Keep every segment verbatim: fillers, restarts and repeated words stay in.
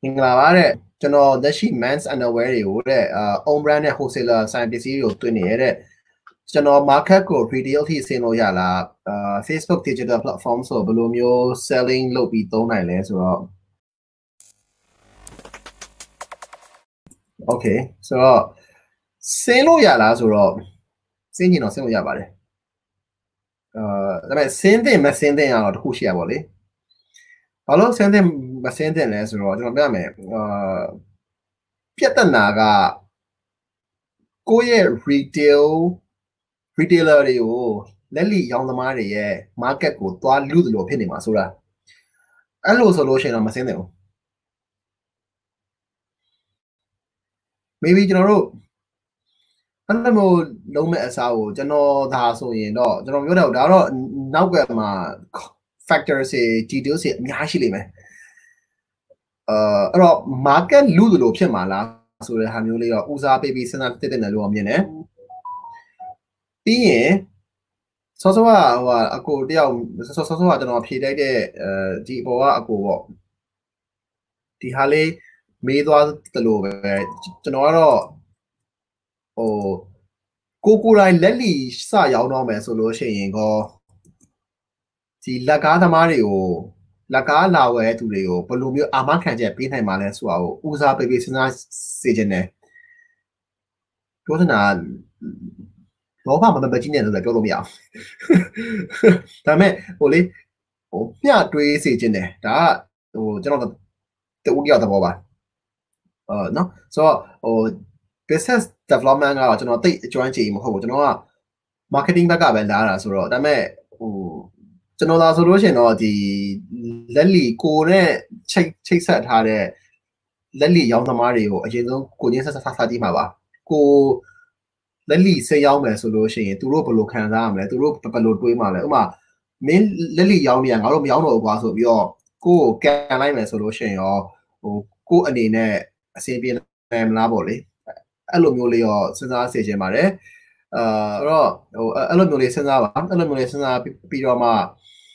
မင်္ဂလာပါတဲ့ကျွန်တော်လက်ရှိ men's underwear တွေကိုတဲ့အာ own brand နဲ့ wholesaler ဆိုင်ပစ္စည်းတွေကိုတွင်းနေရတဲ့ကျွန်တော် market ကို retail ထိဆင်းလို့ရလားအာ Facebook digital platform ဆိုဘယ်လိုမျိုး selling လုပ်ပြီးသုံးနိုင်လဲဆိုတော့ okay ဆိုတော့ဆင်းလို့ရလားဆိုတော့ဆင်းကျင်တော့ဆင်းလို့ရပါတယ်အာဒါပေမဲ့ဆင်းတဲ့မဆင်းတဲ့အောင်တခုရှိရပါလေဘာလို့ဆင်းတဲ့မဆင်းတဲ့လဲဆိုတော့ကျွန်တော်ပြောရမယ်အာပြဿနာကကိုယ့်ရဲ့ retail retailer တွေကိုလက်လီရောင်းသမားတွေရဲ့ market ကိုသွားလူသလိုဖြစ်နေမှာဆိုတာအဲ့လိုဆိုလို့ရှိရင်တော့မဆင်းသင့်ဘူး maybe ကျွန်တော်တို့အဲ့လိုမျိုးလုံးမဲ့အစားကိုကျွန်တော်ဒါဆိုရင်တော့ကျွန်တော်ပြောတော့ဒါတော့နောက်ကမှာ factors တွေ details တွေအများရှိလိမ့်မယ်အာအဲ့တော့ market လူသလိုဖြစ်မှာလားဆိုတဲ့ဟာမျိုးလေးတော့ဦးစားပေးပြီးစဉ်းစားတက်တက်နေလို့မြင်တယ်ပြီးရင်စောစောကဟိုအကိုတယောက်စောစောကကျွန်တော်ဖြေလိုက်တဲ့အဲဒီအပေါ်ကအကိုပေါ့ဒီဟာလေးမေးသွားသလိုပဲကျွန်တော်ကတော့ဟိုကိုကိုတိုင်းလက်လီစရောက်တော့မယ်ဆိုလို့ရှိရင်ကောဒီလက်ကားသမားတွေကိုလက်ကားလာဝဲသူတွေကိုဘယ်လိုမျိုးအာမခံချက်ပေးနိုင်မှာလဲဆိုတာကိုဦးစားပေးပြီးစဉ်းစားစေချင်တယ်ပြောချင်တာလောဘမမကြီးနေတယ်လည်းပြောလို့မရအောင်ဒါပေမဲ့ဟိုလေဟိုမျှတွေးစေချင်တယ်ဒါကဟိုကျွန်တော်တူတယောက်သဘောပါအာနော်ဆိုတော့ဟို business development ကတော့ကျွန်တော်တိတ်အကျွမ်းကျင်မဟုတ်ဘူးကျွန်တော်က marketing ဘက်ကပဲလာတာဆိုတော့ဒါပေမဲ့ဟိုကျွန်တော်သာဆိုလို့ရှိရင်တော့ဒီလက်လီကိုနဲ့ချိတ်ချိတ်ဆက်ထားတဲ့လက်လီရောင်းသမားတွေကိုအရင်ဆုံးကိုချင်းဆက်ဆက်စားကြည့်မှာပါကိုလက်လီဆေးရောင်းမယ်ဆိုလို့ရှိရင်သူတို့ဘယ်လိုခံစားရမလဲသူတို့ဘယ်လိုတွေးမှာလဲဥပမာမင်းလက်လီရောင်းနေရငါတို့မရောင်းတော့ဘူးကွာဆိုပြီးတော့ကိုကိုကန်လိုက်မယ်ဆိုလို့ရှိရင်ရောဟိုကိုအနေနဲ့အဆင်ပြေနိုင်မလားပေါ့လေအဲ့လိုမျိုးလေးရောစဉ်းစားစေချင်ပါတယ်အာအဲ့တော့ဟိုအဲ့လိုမျိုးလေးစဉ်းစားပါအဲ့လိုမျိုးလေးစဉ်းစားပြီးတော့မှ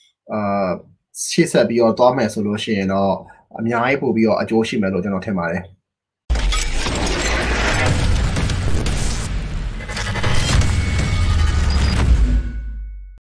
အာရှေ့ဆက်ပြီးတော့သွားမယ်ဆိုလို့ရှိရင်တော့အများကြီးပို့ပြီးတော့အကျိုးရှိမယ်လို့ကျွန်တော်ထင်ပါတယ်